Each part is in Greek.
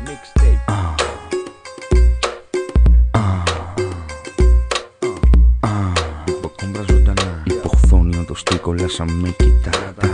Υποκόμπρα ζωντανά. Υποχθόνιο το στυλ κολλάσα με κοιτά.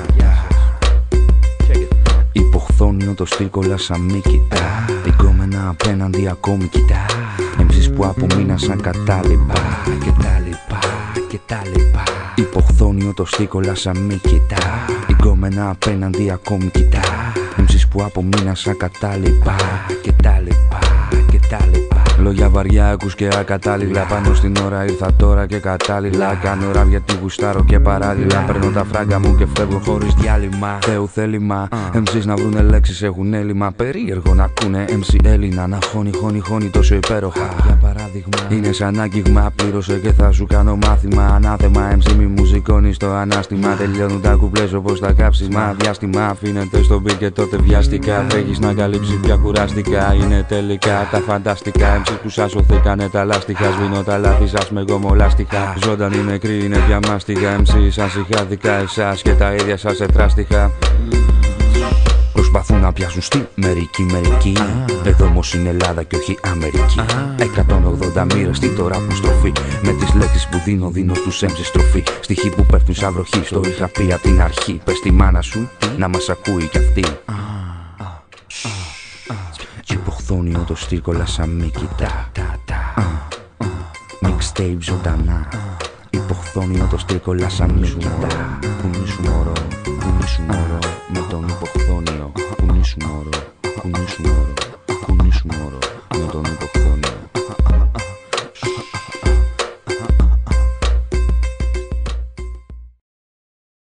Υποχθόνιο το στυλ κολλάσα με κοιτά. Εγκόμενα απέναντι ακόμη κοιτά. MCs που απομείνασαν κατάλοιπα. Και τα λοιπά, και τα λοιπά. Υποχθόνιο το στυλ κολλάσα με κοιτά. Εγκόμενα απέναντι ακόμη κοιτά. MCs που απομείνασαν κατάλοιπα. Και τα λοιπά, και τα λοιπά. Λόγια βαριά ακούς και ακατάλληλα. Πάνω στην ώρα ήρθα τώρα και κατάλληλα. Κάνω ραβ γιατί γουστάρω και παράλληλα. Παίρνω τα φράγκα μου και φεύγω χωρίς διάλειμμα. Θεού θέλημα, MCs να βρουνε λέξεις έχουν έλλειμμα. Περίεργο να ακούνε MC Έλληνα να χώνει τόσο υπέροχα. Για παράδειγμα, είναι σαν άγγιγμα. Πλήρωσε και θα σου κάνω μάθημα. Ανάθεμα MC μη μου σηκώνει στο ανάστημα. Τελειώνουν τα κουμπλές όπως τα κάψιμα. Διάστημα αφήνεται στο beat και τότε βιαστικά. Τρέχεις να καλύψεις πια κουραστικά. Είναι τελικά τα φανταστικά. MCs που σας σωθήκανε τα λάστιχα. Σβήνω τα λάθη σας με γομολάστιχα. Ζωντανή νεκρή είναι πια μάστιγα. MCs σαν συχάδικα εσάς και τα ίδια σας ετράστιχα. Προσπαθούν να πιάσουν στη μερική. Εδώ όμως είναι Ελλάδα και όχι Αμερική. 180 μοίρες στη τώρα που στροφή. Με τις λέξεις που δίνω στους MCs στροφή. Στοιχοί που πέφτουν σαν βροχή. Στο είχα πει απ' την αρχή. Πες τη μάνα σου να μας ακούει κι αυτή. Υποχθόνιο το στυλ κολλάσα με κοιτά. Mixtape ζωντανά. Υποχθόνιο το στυλ κολλάσα με κοιτά. Κουνήσου μωρό, κουνήσου μωρό. Με τον υποχθόνιο. Κουνήσου μωρό, κουνήσου μωρό.